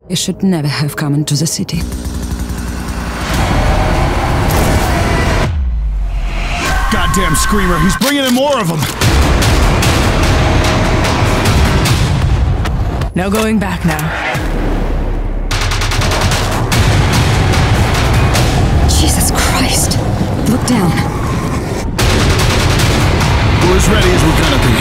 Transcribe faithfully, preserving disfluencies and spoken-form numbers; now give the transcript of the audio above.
They should never have come into the city. Goddamn screamer, he's bringing in more of them! No going back now. Jesus Christ! Look down. We're as ready as we're gonna be.